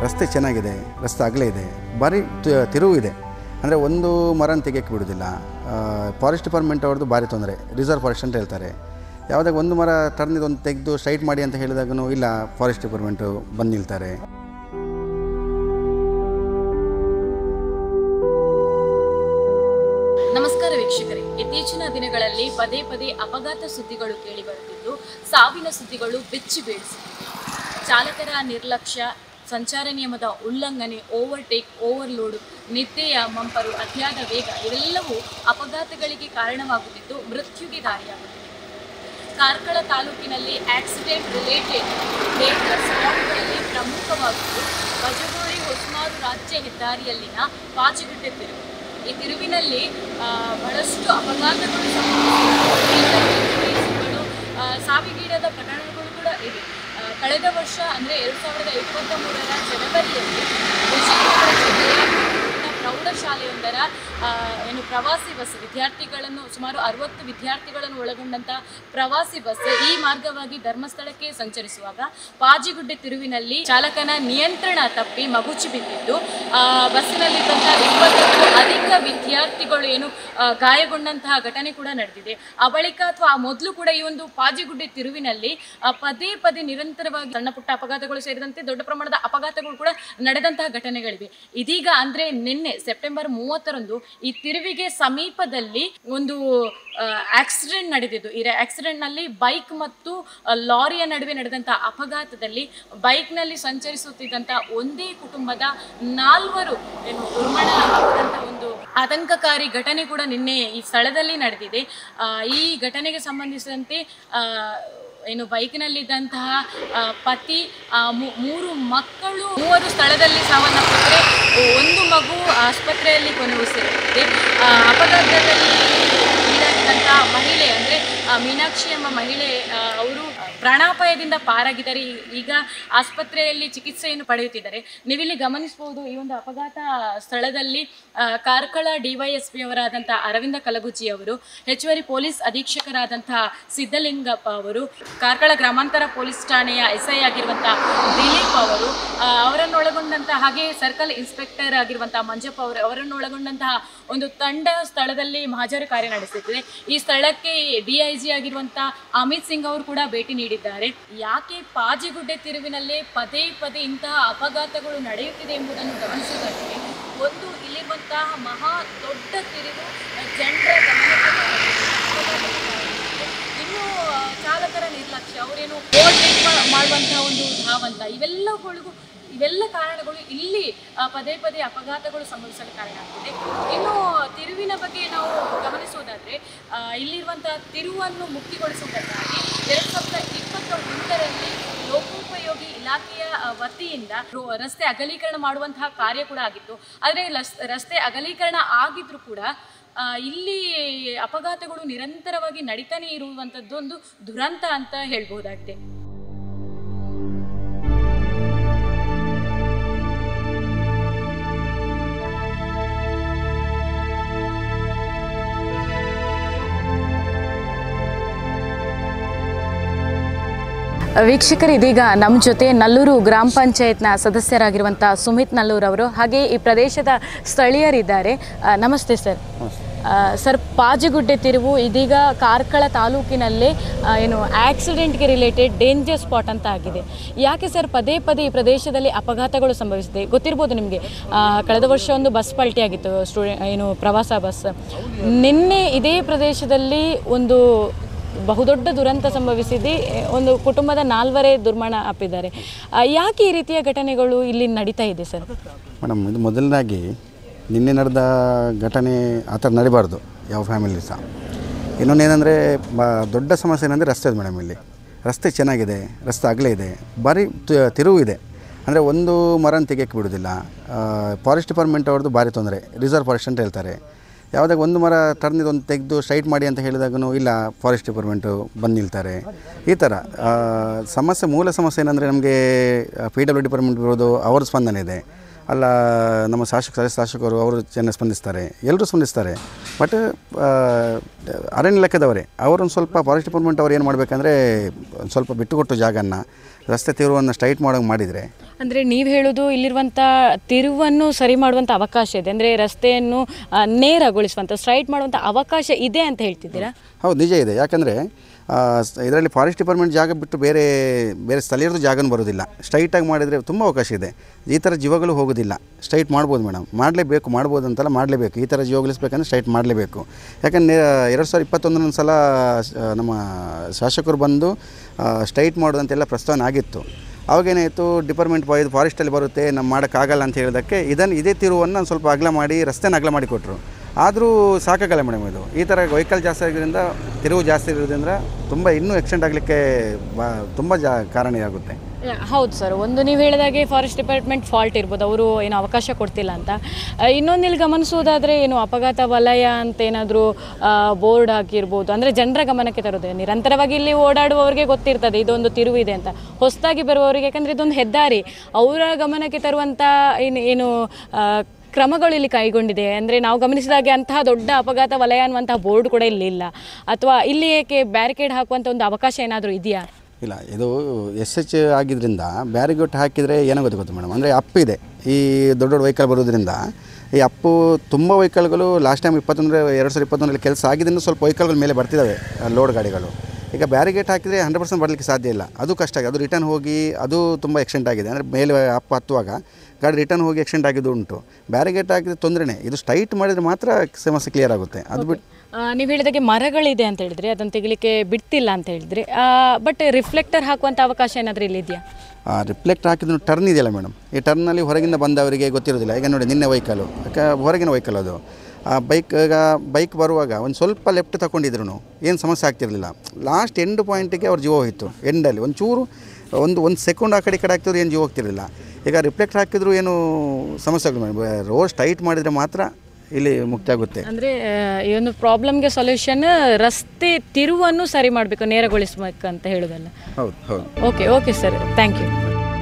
ರಸ್ತೆ ಚೆನ್ನಾಗಿದೆ, ರಸ್ತೆ ಅಗಲ ಇದೆ, ಭಾರಿ ತಿರುವು ಇದೆ. ಅಂದರೆ ಒಂದು ಮರನ ತೆಗೆಯೋಕ್ಕೆ ಬಿಡೋದಿಲ್ಲ. ಫಾರೆಸ್ಟ್ ಡಿಪಾರ್ಟ್ಮೆಂಟ್ ಅವ್ರದ್ದು ಭಾರಿ ತೊಂದರೆ. ರಿಸರ್ವ್ ಫಾರೆಸ್ಟ್ ಅಂತ ಹೇಳ್ತಾರೆ. ಯಾವುದಾಗ ಒಂದು ಮರ ಟರ್ನಿದೊಂದು ತೆಗೆದು ಸ್ಟ್ರೈಟ್ ಮಾಡಿ ಅಂತ ಹೇಳಿದಾಗೂ ಇಲ್ಲ, ಫಾರೆಸ್ಟ್ ಡಿಪಾರ್ಟ್ಮೆಂಟು ಬಂದು ನಿಲ್ತಾರೆ. ನಮಸ್ಕಾರ ವೀಕ್ಷಕರೇ, ಇತ್ತೀಚಿನ ದಿನಗಳಲ್ಲಿ ಪದೇ ಪದೇ ಅಪಘಾತ ಸುದ್ದಿಗಳು ಕೇಳಿ ಬರುತ್ತಿದ್ದು, ಸಾವಿನ ಸುದ್ದಿಗಳು ಬೆಚ್ಚಿ ಬೀಳಿಸುತ್ತಿವೆ. ಚಾಲಕರ ನಿರ್ಲಕ್ಷ್ಯ, ಸಂಚಾರ ನಿಯಮದ ಉಲ್ಲಂಘನೆ, ಓವರ್ಟೇಕ್, ಓವರ್ಲೋಡ್, ನಿದ್ದೆಯ ಮಂಪರು, ಅತಿಯಾದ ವೇಗ ಇವೆಲ್ಲವೂ ಅಪಘಾತಗಳಿಗೆ ಕಾರಣವಾಗುತ್ತಿದ್ದು ಮೃತ್ಯುಗೆ ದಾರಿಯಾಗುತ್ತಿದೆ. ಕಾರ್ಕಳ ತಾಲೂಕಿನಲ್ಲಿ ಆಕ್ಸಿಡೆಂಟ್ ರಿಲೇಟೆಡ್ ಡೇಂಜರ್ ಸ್ಪಾಟ್ಗಳಲ್ಲಿ ಪ್ರಮುಖವಾಗುವುದು ಬಜಗೋಳಿ ಹೊಸಮಾರು ರಾಜ್ಯ ಹೆದ್ದಾರಿಯಲ್ಲಿನ ಪಾಚಿಗುಡ್ಡೆ ತಿರುವು. ಈ ತಿರುವಿನಲ್ಲಿ ಬಹಳಷ್ಟು ಅಪಘಾತಗಳು ಸಾವಿಗೀಡಾದ ಪ್ರಕರಣಗಳು ಕೂಡ ಇವೆ. ಕಳೆದ ವರ್ಷ ಅಂದರೆ 2023ರ ಜನವರಿಯಲ್ಲಿ ಪ್ರೌಢಶಾಲೆಯೊಂದರ ಪ್ರವಾಸಿ ಬಸ್ ವಿದ್ಯಾರ್ಥಿಗಳನ್ನು ಸುಮಾರು 60 ವಿದ್ಯಾರ್ಥಿಗಳನ್ನು ಒಳಗೊಂಡಂಥ ಪ್ರವಾಸಿ ಬಸ್ ಈ ಮಾರ್ಗವಾಗಿ ಧರ್ಮಸ್ಥಳಕ್ಕೆ ಸಂಚರಿಸುವಾಗ ಪಾಜಿಗುಡ್ಡೆ ತಿರುವಿನಲ್ಲಿ ಚಾಲಕನ ನಿಯಂತ್ರಣ ತಪ್ಪಿ ಮಗುಚಿ ಬಿದ್ದಿದ್ದು ಬಸ್ಸಿನಲ್ಲಿದ್ದಂಥ 20ಕ್ಕೂ ಅಧಿಕ ವಿದ್ಯಾರ್ಥಿಗಳು ಗಾಯಗೊಂಡಂತಹ ಘಟನೆ ಕೂಡ ನಡೆದಿದೆ. ಆ ಬಳಿಕ ಅಥವಾ ಆ ಮೊದಲು ಕೂಡ ಈ ಒಂದು ಪಾಜಿಗುಡ್ಡೆ ತಿರುವಿನಲ್ಲಿ ಪದೇ ಪದೇ ನಿರಂತರವಾಗಿ ಸಣ್ಣ ಪುಟ್ಟ ಅಪಘಾತಗಳು ಸೇರಿದಂತೆ ದೊಡ್ಡ ಪ್ರಮಾಣದ ಅಪಘಾತಗಳು ಕೂಡ ನಡೆದಂತಹ ಘಟನೆಗಳಿವೆ. ಇದೀಗ ಅಂದರೆ ನಿನ್ನೆ ಸೆಪ್ಟೆಂಬರ್ 30ರಂದು ಈ ತಿರುವಿಗೆ ಸಮೀಪದಲ್ಲಿ ಒಂದು ಆಕ್ಸಿಡೆಂಟ್ ನಡೆದಿದ್ದು. ಈ ಆಕ್ಸಿಡೆಂಟ್ನಲ್ಲಿ ಬೈಕ್ ಮತ್ತು ಲಾರಿಯ ನಡುವೆ ನಡೆದಂತಹ ಅಪಘಾತದಲ್ಲಿ ಬೈಕ್ನಲ್ಲಿ ಸಂಚರಿಸುತ್ತಿದ್ದಂಥ ಒಂದೇ ಕುಟುಂಬದ 4 ದುರ್ಮರಣವಾದಂಥ ಒಂದು ಆತಂಕಕಾರಿ ಘಟನೆ ಕೂಡ ನಿನ್ನೆ ಈ ಸ್ಥಳದಲ್ಲಿ ನಡೆದಿದೆ. ಈ ಘಟನೆಗೆ ಸಂಬಂಧಿಸಿದಂತೆ ಬೈಕ್ನಲ್ಲಿದ್ದಂತಹ ಪತಿ, 3 ಮಕ್ಕಳು, 3 ಸ್ಥಳದಲ್ಲಿ ಸಾವನ್ನಪ್ಪಿದರೆ 1 ಮಗು ಆಸ್ಪತ್ರೆಯಲ್ಲಿ ಕೊನೆಯುಸಿರೆಳೆದಿದೆ. ಅಪಘಾತದಲ್ಲಿ ಈಡಾಗಿದ್ದಂಥ ಮಹಿಳೆ ಅಂದರೆ ಮೀನಾಕ್ಷಿ ಎಂಬ ಮಹಿಳೆ ಅವರು ಪ್ರಾಣಾಪಾಯದಿಂದ ಪಾರಾಗಿದ್ದಾರೆ. ಈಗ ಆಸ್ಪತ್ರೆಯಲ್ಲಿ ಚಿಕಿತ್ಸೆಯನ್ನು ಪಡೆಯುತ್ತಿದ್ದಾರೆ. ನೀವಿಲ್ಲಿ ಗಮನಿಸಬಹುದು, ಈ ಒಂದು ಅಪಘಾತ ಸ್ಥಳದಲ್ಲಿ ಕಾರ್ಕಳ DYSP ಅವರಾದಂಥ ಅರವಿಂದ ಕಲಗುಜ್ಜಿ ಅವರು, ಹೆಚ್ಚುವರಿ ಪೊಲೀಸ್ ಅಧೀಕ್ಷಕರಾದಂತಹ ಸಿದ್ದಲಿಂಗಪ್ಪ ಅವರು, ಕಾರ್ಕಳ ಗ್ರಾಮಾಂತರ ಪೊಲೀಸ್ ಠಾಣೆಯ SI ಆಗಿರುವಂಥ ದಿಲೀಪ್ ಅವರು, ಅವರನ್ನೊಳಗೊಂಡಂತಹ ಹಾಗೆ ಸರ್ಕಲ್ ಇನ್ಸ್ಪೆಕ್ಟರ್ ಆಗಿರುವಂತಹ ಮಂಜಪ್ಪ ಅವರನ್ನು ಒಳಗೊಂಡಂತಹ ಒಂದು ತಂಡ ಸ್ಥಳದಲ್ಲಿ ಮಹಾಜರು ಕಾರ್ಯ ನಡೆಸುತ್ತಿದೆ. ಈ ಸ್ಥಳಕ್ಕೆ DIG ಆಗಿರುವಂಥ ಅಮಿತ್ ಸಿಂಗ್ ಅವರು ಕೂಡ ಭೇಟಿ ನೀಡಿದ್ದಾರೆ. ಯಾಕೆ ಪಾಜಿಗುಡ್ಡೆ ತಿರುವಿನಲ್ಲೇ ಪದೇ ಪದೇ ಇಂತಹ ಅಪಘಾತಗಳು ನಡೆಯುತ್ತಿದೆ ಎಂಬುದನ್ನು ಗಮನಿಸುವುದಾದರೆ, ಒಂದು ಇಲ್ಲಿರುವಂತಹ ಮಹಾ ದೊಡ್ಡ ತಿರುವು ಜನರ ಇನ್ನು ಚಾಲಕರ ನಿರ್ಲಕ್ಷ್ಯ, ಅವರೇನು ಓವರ್ಟೇಕ್ ಮಾಡುವಂತಹ ಒಂದು ಧಾವಂತ, ಇವೆಲ್ಲ ಕಾರಣಗಳು ಇಲ್ಲಿ ಪದೇ ಪದೇ ಅಪಘಾತಗಳು ಸಂಭವಿಸಲು ಕಾರಣ ಆಗ್ತಿದೆ. ಇನ್ನು ತಿರುವಿನ ಬಗ್ಗೆ ನಾವು ಗಮನಿಸುವುದಾದರೆ, ಇಲ್ಲಿರುವಂತಹ ತಿರುವನ್ನು ಮುಕ್ತಿಗೊಳಿಸುವುದಕ್ಕಾಗಿ 2021ರಲ್ಲಿ ಲೋಕೋಪಯೋಗಿ ಇಲಾಖೆಯ ವತಿಯಿಂದ ರಸ್ತೆ ಅಗಲೀಕರಣ ಮಾಡುವಂತಹ ಕಾರ್ಯ ಕೂಡ ಆಗಿತ್ತು. ಆದರೆ ರಸ್ತೆ ಅಗಲೀಕರಣ ಆಗಿದ್ರೂ ಕೂಡ ಇಲ್ಲಿ ಅಪಘಾತಗಳು ನಿರಂತರವಾಗಿ ನಡೀತಾನೆ ಇರುವಂಥದ್ದು ಒಂದು ದುರಂತ ಅಂತ ಹೇಳ್ಬಹುದಾಗಿದೆ. ವೀಕ್ಷಕರು, ಇದೀಗ ನಮ್ಮ ಜೊತೆ ನಲ್ಲೂರು ಗ್ರಾಮ ಪಂಚಾಯತ್ನ ಸದಸ್ಯರಾಗಿರುವಂಥ ಸುಮಿತ್ ನಲ್ಲೂರು ಅವರು, ಹಾಗೆ ಈ ಪ್ರದೇಶದ ಸ್ಥಳೀಯರಿದ್ದಾರೆ. ನಮಸ್ತೆ ಸರ್. ಸರ್, ಪಾಜಿಗುಡ್ಡೆ ತಿರುವು ಇದೀಗ ಕಾರ್ಕಳ ತಾಲೂಕಿನಲ್ಲೇ ಆಕ್ಸಿಡೆಂಟ್ಗೆ ರಿಲೇಟೆಡ್ ಡೇಂಜರ್ ಸ್ಪಾಟ್ ಅಂತ ಆಗಿದೆ. ಯಾಕೆ ಸರ್ ಪದೇ ಪದೇ ಈ ಪ್ರದೇಶದಲ್ಲಿ ಅಪಘಾತಗಳು ಸಂಭವಿಸಿದೆ? ಗೊತ್ತಿರ್ಬೋದು ನಿಮಗೆ, ಕಳೆದ ವರ್ಷ ಒಂದು ಬಸ್ ಪಲ್ಟಿ ಆಗಿತ್ತು, ಪ್ರವಾಸ ಬಸ್. ನಿನ್ನೆ ಇದೇ ಪ್ರದೇಶದಲ್ಲಿ ಒಂದು ಬಹುದೊಡ್ಡ ದುರಂತ ಸಂಭವಿಸಿದೆ. ಒಂದು ಕುಟುಂಬದ 4 ದುರ್ಮರಣ ಅಪ್ಪಿದ್ದಾರೆ. ಯಾಕೆ ಈ ರೀತಿಯ ಘಟನೆಗಳು ಇಲ್ಲಿ ನಡೀತಾ ಇದೆ ಸರ್? ಮೇಡಮ್, ಇದು ಮೊದಲನಾಗಿ ನಿನ್ನೆ ನಡೆದ ಘಟನೆ ಆ ಥರ ನಡಿಬಾರ್ದು ಯಾವ ಫ್ಯಾಮಿಲಿ ಸಹ. ಇನ್ನೊಂದೇನೆಂದರೆ ದೊಡ್ಡ ಸಮಸ್ಯೆ ಏನಂದರೆ ರಸ್ತೆ. ಮೇಡಮ್, ಇಲ್ಲಿ ರಸ್ತೆ ಚೆನ್ನಾಗಿದೆ, ರಸ್ತೆ ಅಗಲ ಇದೆ, ಭಾರಿ ತಿರುವು ಇದೆ. ಅಂದರೆ ಒಂದು ಮರನ ತೆಗೆಯೋಕ್ಕೆ ಬಿಡೋದಿಲ್ಲ. ಫಾರೆಸ್ಟ್ ಡಿಪಾರ್ಟ್ಮೆಂಟ್ ಅವ್ರದ್ದು ಭಾರಿ ತೊಂದರೆ. ರಿಸರ್ವ್ ಫಾರೆಸ್ಟ್ ಅಂತ ಹೇಳ್ತಾರೆ. ಯಾವುದಾಗ ಒಂದು ಮರ ಟರ್ನಿದೊಂದು ತೆಗೆದು ಸ್ಟ್ರೈಟ್ ಮಾಡಿ ಅಂತ ಹೇಳಿದಾಗೂ ಇಲ್ಲ, ಫಾರೆಸ್ಟ್ ಡಿಪಾರ್ಟ್ಮೆಂಟು ಬಂದು ನಿಲ್ತಾರೆ. ಈ ಥರ ಮೂಲ ಸಮಸ್ಯೆ ಏನಂದರೆ ನಮಗೆ PW ಡಿಪಾರ್ಟ್ಮೆಂಟ್ ಇರೋದು ಅವರ ಸ್ಪಂದನೆ ಇದೆ. ಅಲ್ಲ, ನಮ್ಮ ಶಾಸಕರು ಅವರು ಚೆನ್ನಾಗಿ ಸ್ಪಂದಿಸ್ತಾರೆ, ಎಲ್ಲರೂ ಸ್ಪಂದಿಸ್ತಾರೆ. ಬಟ್ ಅರಣ್ಯ ಇಲಾಖೆದವರೇ ಅವರೊಂದು ಸ್ವಲ್ಪ ಫಾರೆಸ್ಟ್ ಡಿಪಾರ್ಟ್ಮೆಂಟ್ ಅವ್ರು ಏನು ಮಾಡಬೇಕಂದ್ರೆ ಒಂದು ಸ್ವಲ್ಪ ಬಿಟ್ಟುಕೊಟ್ಟು ಜಾಗನ ರಸ್ತೆ ತೀವ್ರವನ್ನು ಸ್ಟ್ರೈಟ್ ಮಾಡೋಂಗೆ ಮಾಡಿದರೆ ಅಂದರೆ ನೀವು ಹೇಳೋದು ಇಲ್ಲಿರುವಂಥ ತಿರುವನ್ನು ಸರಿ ಮಾಡುವಂಥ ಅವಕಾಶ ಇದೆ, ಅಂದರೆ ರಸ್ತೆಯನ್ನು ನೇರಗೊಳಿಸುವಂಥ ಸ್ಟ್ರೈಟ್ ಮಾಡುವಂಥ ಅವಕಾಶ ಇದೆ ಅಂತ ಹೇಳ್ತಿದ್ದೀರಾ? ಹೌದು, ನಿಜ ಇದೆ. ಯಾಕಂದರೆ ಇದರಲ್ಲಿ ಫಾರೆಸ್ಟ್ ಡಿಪಾರ್ಟ್ಮೆಂಟ್ ಜಾಗ ಬಿಟ್ಟು ಬೇರೆ ಬೇರೆ ಸ್ಥಳೀಯರದ್ದು ಜಾಗನೂ ಬರೋದಿಲ್ಲ. ಸ್ಟ್ರೈಟಾಗಿ ಮಾಡಿದರೆ ತುಂಬ ಅವಕಾಶ ಇದೆ. ಈ ಥರ ಜೀವಗಳು ಹೋಗೋದಿಲ್ಲ. ಸ್ಟ್ರೈಟ್ ಮಾಡ್ಬೋದು ಮೇಡಮ್, ಮಾಡಲೇಬೇಕು, ಮಾಡ್ಬೋದು ಅಂತಲ್ಲ, ಮಾಡಲೇಬೇಕು. ಈ ಥರ ಜೀವಗಳಿಸ್ಬೇಕಂದ್ರೆ ಸ್ಟ್ರೈಟ್ ಮಾಡಲೇಬೇಕು. ಯಾಕಂದರೆ 2021 ಸಲ ನಮ್ಮ ಶಾಸಕರು ಬಂದು ಸ್ಟ್ರೈಟ್ ಮಾಡೋದಂತೆಲ್ಲ ಪ್ರಸ್ತಾವನೆ ಆಗಿತ್ತು. ಅವಾಗೇನಾಯಿತು, ಡಿಪಾರ್ಟ್ಮೆಂಟ್ ಫಾರೆಸ್ಟಲ್ಲಿ ಬರುತ್ತೆ, ನಮ್ಮ ಮಾಡೋಕ್ಕಾಗಲ್ಲ ಅಂತ ಹೇಳಿದಕ್ಕೆ ಇದೇ ತಿರುವನ್ನು ಸ್ವಲ್ಪ ಅಗಲ ಮಾಡಿ ರಸ್ತೆನ ಅಗಲ ಮಾಡಿ ಕೊಟ್ಟರು. ಆದರೂ ಸಾಕಾಗಲ್ಲ ಮೇಡಮ್. ಇದು ಈ ಥರ ವೆಹಿಕಲ್ ಜಾಸ್ತಿ ಆಗಿರೋದ್ರಿಂದ, ತಿರುವು ಜಾಸ್ತಿ ಇರೋದ್ರಿಂದ ತುಂಬ ಇನ್ನೂ ಎಕ್ಸ್ಟೆಂಡ್ ಆಗಲಿಕ್ಕೆ ತುಂಬ ಕಾರಣವಾಗುತ್ತೆ. ಹೌದು ಸರ್, ಒಂದು ನೀವು ಹೇಳಿದಾಗೆ ಫಾರೆಸ್ಟ್ ಡಿಪಾರ್ಟ್ಮೆಂಟ್ ಫಾಲ್ಟ್ ಇರ್ಬೋದು, ಅವರು ಏನು ಅವಕಾಶ ಕೊಡ್ತಿಲ್ಲ ಅಂತ. ಇನ್ನೊಂದು ಇಲ್ಲಿ ಗಮನಿಸೋದಾದರೆ ಏನು ಅಪಘಾತ ವಲಯ ಅಂತ ಏನಾದರೂ ಬೋರ್ಡ್ ಹಾಕಿರ್ಬೋದು, ಅಂದರೆ ಜನರ ಗಮನಕ್ಕೆ ತರೋದು. ನಿರಂತರವಾಗಿ ಇಲ್ಲಿ ಓಡಾಡುವವರಿಗೆ ಗೊತ್ತಿರ್ತದೆ ಇದೊಂದು ತಿರುವು ಇದೆ ಅಂತ. ಹೊಸದಾಗಿ ಬರುವವರಿಗೆ, ಯಾಕಂದರೆ ಇದೊಂದು ಹೆದ್ದಾರಿ, ಅವರ ಗಮನಕ್ಕೆ ತರುವಂಥ ಏನು ಕ್ರಮಗಳು ಇಲ್ಲಿ ಕೈಗೊಂಡಿದೆ. ಅಂದರೆ ನಾವು ಗಮನಿಸಿದಾಗೆ ಅಂತಹ ದೊಡ್ಡ ಅಪಘಾತ ವಲಯ ಅನ್ನುವಂತಹ ಬೋರ್ಡ್ ಕೂಡ ಇಲ್ಲಿ ಇಲ್ಲ. ಅಥವಾ ಇಲ್ಲಿ ಏಕೆ ಬ್ಯಾರಿಕೇಡ್ ಹಾಕುವಂಥ ಒಂದು ಅವಕಾಶ ಏನಾದರೂ ಇದೆಯಾ? ಇಲ್ಲ, ಇದು SH ಆಗಿದ್ದರಿಂದ ಬ್ಯಾರಿಗೇಡ್ ಹಾಕಿದರೆ ಏನಾಗುತ್ತೆ ಮೇಡಮ್, ಅಂದರೆ ಅಪ್ಪಿದೆ. ಈ ದೊಡ್ಡ ದೊಡ್ಡ ವೆಹಿಕಲ್ ಬರೋದ್ರಿಂದ ಈ ಅಪ್ಪು ತುಂಬ ವೆಹಿಕಲ್ಗಳು ಲಾಸ್ಟ್ ಟೈಮ್ 2021 ಕೆಲಸ ಆಗಿದ್ದರಿಂದ ಸ್ವಲ್ಪ ವೆಹಿಕಲ್ಗಳ ಮೇಲೆ ಬರ್ತಿದ್ದಾವೆ ಲೋಡ್ ಗಾಡಿಗಳು. ಈಗ ಬ್ಯಾರಿಗೇಟ್ ಹಾಕಿದರೆ 100% ಬರಲಿಕ್ಕೆ ಸಾಧ್ಯ ಇಲ್ಲ. ಅದು ಕಷ್ಟ ಆಗಿದೆ. ಅದು ರಿಟರ್ನ್ ಹೋಗಿ ಅದು ತುಂಬ ಎಕ್ಸ್ಟೆಂಟ್ ಆಗಿದೆ. ಅಂದರೆ ಮೇಲೆ ಅಪ್ ಹತ್ತುವಾಗ ಗಾಡಿ ರಿಟರ್ನ್ ಹೋಗಿ ಎಕ್ಸ್ಟೆಂಟ್ ಆಗಿದ್ದು ಉಂಟು. ಬ್ಯಾರಿಗೇಟ್ ಹಾಕಿದ್ರೆ ತೊಂದರೆನೇ. ಇದು ಸ್ಟ್ರೈಟ್ ಮಾಡಿದರೆ ಮಾತ್ರ ಸಮಸ್ಯೆ ಕ್ಲಿಯರ್ ಆಗುತ್ತೆ. ಅದು ಬಿಟ್ಟು ನೀವು ಹೇಳಿದಾಗೆ ಮರಗಳಿದೆ ಅಂತ ಹೇಳಿದ್ರಿ, ಅದನ್ನು ತೆಗಿಲಿಕ್ಕೆ ಬಿಡ್ತಿಲ್ಲ ಅಂತ ಹೇಳಿದ್ರಿ. ಬಟ್ ರಿಫ್ಲೆಕ್ಟರ್ ಹಾಕುವಂಥ ಅವಕಾಶ ಏನಾದರೂ ಇಲ್ಲಿ ಇದೆಯಾ? ರಿಫ್ಲೆಕ್ಟರ್ ಹಾಕಿದ್ರು ಟರ್ನ್ ಇದೆಯಲ್ಲ ಮೇಡಮ್, ಈ ಟರ್ನಲ್ಲಿ ಹೊರಗಿಂದ ಬಂದವರಿಗೆ ಗೊತ್ತಿರೋದಿಲ್ಲ. ಈಗ ನೋಡಿ, ನಿನ್ನೆ ವೆಹಿಕಲು ಹೊರಗಿನ ವೆಹಿಕಲ್ ಅದು ಬೈಕ್ ಬರುವಾಗ ಒಂದು ಸ್ವಲ್ಪ ಲೆಫ್ಟ್ ತಗೊಂಡಿದ್ರು ಏನು ಸಮಸ್ಯೆ ಆಗ್ತಿರಲಿಲ್ಲ. ಲಾಸ್ಟ್ ಎಂಡ್ ಪಾಯಿಂಟಿಗೆ ಅವ್ರ ಜೀವ ಹೋಯಿತು. ಎಂಡಲ್ಲಿ ಒಂಚೂರು ಒಂದು ಸೆಕೆಂಡ್ ಆ ಕಡೆ ಈ ಕಡೆ ಆಗ್ತಿದ್ರು ಏನು ಜೀವ ಹೋಗ್ತಿರಲಿಲ್ಲ. ಈಗ ರಿಫ್ಲೆಕ್ಟರ್ ಹಾಕಿದ್ರು ಏನು ಸಮಸ್ಯೆ ಆಗುತ್ತೆ. ರೋಡ್ ಸ್ಟ್ರೈಟ್ ಮಾಡಿದರೆ ಮಾತ್ರ ಇಲ್ಲಿ ಮುಕ್ತ ಆಗುತ್ತೆ. ಅಂದರೆ ಈ ಒಂದು ಪ್ರಾಬ್ಲಮ್ಗೆ ಸೊಲ್ಯೂಷನ್ ರಸ್ತೆ ತಿರುವನ್ನು ಸರಿ ಮಾಡಬೇಕು, ನೇರಗೊಳಿಸಬೇಕು ಅಂತ ಹೇಳೋದಲ್ಲ. ಹೌದು ಹೌದು. Okay sir, thank you.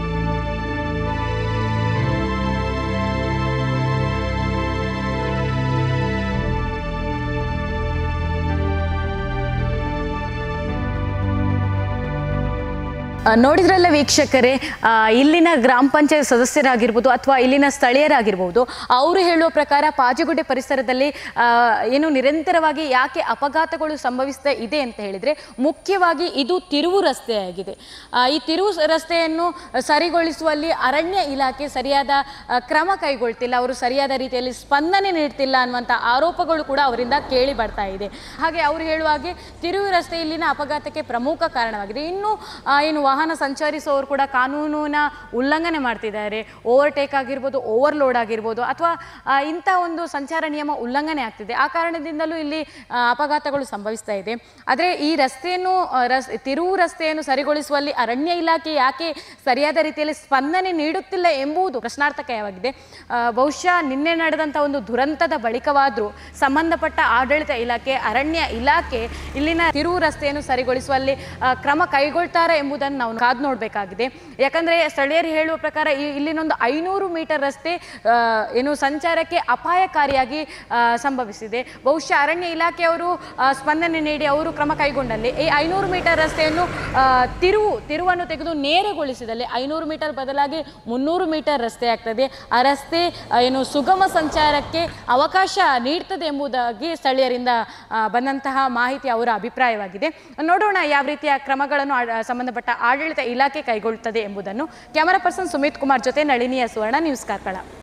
ನೋಡಿದ್ರಲ್ಲ ವೀಕ್ಷಕರೇ, ಇಲ್ಲಿನ ಗ್ರಾಮ ಪಂಚಾಯತ್ ಸದಸ್ಯರಾಗಿರ್ಬೋದು ಅಥವಾ ಇಲ್ಲಿನ ಸ್ಥಳೀಯರಾಗಿರ್ಬೋದು, ಅವರು ಹೇಳುವ ಪ್ರಕಾರ ಪಾಜಿಗುಡ್ಡೆ ಪರಿಸರದಲ್ಲಿ ಏನು ನಿರಂತರವಾಗಿ ಯಾಕೆ ಅಪಘಾತಗಳು ಸಂಭವಿಸ್ತಾ ಇದೆ ಅಂತ ಹೇಳಿದರೆ, ಮುಖ್ಯವಾಗಿ ಇದು ತಿರುವು ರಸ್ತೆಯಾಗಿದೆ. ಈ ತಿರುವು ರಸ್ತೆಯನ್ನು ಸರಿಗೊಳಿಸುವಲ್ಲಿ ಅರಣ್ಯ ಇಲಾಖೆ ಸರಿಯಾದ ಕ್ರಮ ಕೈಗೊಳ್ತಿಲ್ಲ, ಅವರು ಸರಿಯಾದ ರೀತಿಯಲ್ಲಿ ಸ್ಪಂದನೆ ನೀಡ್ತಿಲ್ಲ ಅನ್ನುವಂಥ ಆರೋಪಗಳು ಕೂಡ ಅವರಿಂದ ಕೇಳಿ ಬರ್ತಾ ಇದೆ. ಹಾಗೆ ಅವರು ಹೇಳುವ ಹಾಗೆ ತಿರುವು ರಸ್ತೆ ಇಲ್ಲಿನ ಅಪಘಾತಕ್ಕೆ ಪ್ರಮುಖ ಕಾರಣವಾಗಿದೆ. ಇನ್ನು ಏನು ವಾಹನ ಸಂಚರಿಸುವವರು ಕೂಡ ಕಾನೂನಿನ ಉಲ್ಲಂಘನೆ ಮಾಡ್ತಿದ್ದಾರೆ. ಓವರ್ಟೇಕ್ ಆಗಿರ್ಬೋದು, ಓವರ್ಲೋಡ್ ಆಗಿರ್ಬೋದು, ಅಥವಾ ಇಂಥ ಒಂದು ಸಂಚಾರ ನಿಯಮ ಉಲ್ಲಂಘನೆ ಆಗ್ತಿದೆ. ಆ ಕಾರಣದಿಂದಲೂ ಇಲ್ಲಿ ಅಪಘಾತಗಳು ಸಂಭವಿಸ್ತಾ ಇದೆ. ಆದರೆ ಈ ರಸ್ತೆಯನ್ನು ತಿರುವು ರಸ್ತೆಯನ್ನು ಸರಿಗೊಳಿಸುವಲ್ಲಿ ಅರಣ್ಯ ಇಲಾಖೆ ಯಾಕೆ ಸರಿಯಾದ ರೀತಿಯಲ್ಲಿ ಸ್ಪಂದನೆ ನೀಡುತ್ತಿಲ್ಲ ಎಂಬುದು ಪ್ರಶ್ನಾರ್ಥಕವಾಗಿದೆ. ಬಹುಶಃ ನಿನ್ನೆ ನಡೆದಂಥ ಒಂದು ದುರಂತದ ಬಳಿಕವಾದರೂ ಸಂಬಂಧಪಟ್ಟ ಆಡಳಿತ ಇಲಾಖೆ, ಅರಣ್ಯ ಇಲಾಖೆ ಇಲ್ಲಿನ ತಿರುವು ರಸ್ತೆಯನ್ನು ಸರಿಗೊಳಿಸುವಲ್ಲಿ ಕ್ರಮ ಕೈಗೊಳ್ತಾರೆ ಎಂಬುದನ್ನು ನಾವು ಕಾದು ನೋಡಬೇಕಾಗಿದೆ. ಯಾಕಂದರೆ ಸ್ಥಳೀಯರು ಹೇಳುವ ಪ್ರಕಾರ ಇಲ್ಲಿನೊಂದು 500 ಮೀಟರ್ ರಸ್ತೆ ಏನು ಸಂಚಾರಕ್ಕೆ ಅಪಾಯಕಾರಿಯಾಗಿ ಸಂಭವಿಸಿದೆ. ಬಹುಶಃ ಅರಣ್ಯ ಇಲಾಖೆಯವರು ಸ್ಪಂದನೆ ನೀಡಿ ಅವರು ಕ್ರಮ ಕೈಗೊಂಡಲ್ಲಿ ಈ 500 ಮೀಟರ್ ರಸ್ತೆಯನ್ನು ತಿರುವನ್ನು ತೆಗೆದು ನೇರಗೊಳಿಸಿದಲ್ಲಿ 500 ಮೀಟರ್ ಬದಲಾಗಿ 300 ಮೀಟರ್ ರಸ್ತೆ ಆಗ್ತದೆ. ಆ ರಸ್ತೆ ಏನು ಸುಗಮ ಸಂಚಾರಕ್ಕೆ ಅವಕಾಶ ನೀಡ್ತದೆ ಎಂಬುದಾಗಿ ಸ್ಥಳೀಯರಿಂದ ಬಂದಂತಹ ಮಾಹಿತಿ ಅವರ ಅಭಿಪ್ರಾಯವಾಗಿದೆ. ನೋಡೋಣ ಯಾವ ರೀತಿಯ ಕ್ರಮಗಳನ್ನು ಸಂಬಂಧಪಟ್ಟ ಆಡಳಿತ ಇಲಾಖೆ ಕೈಗೊಳ್ಳುತ್ತದೆ ಎಂಬುದನ್ನು. ಕ್ಯಾಮರಾ ಪರ್ಸನ್ ಸುಮಿತ್ ಕುಮಾರ್ ಜೊತೆ ನಳಿನಿಯ ಸುವರ್ಣ, ನ್ಯೂಸ್ ಕಾರ್ಕಳ.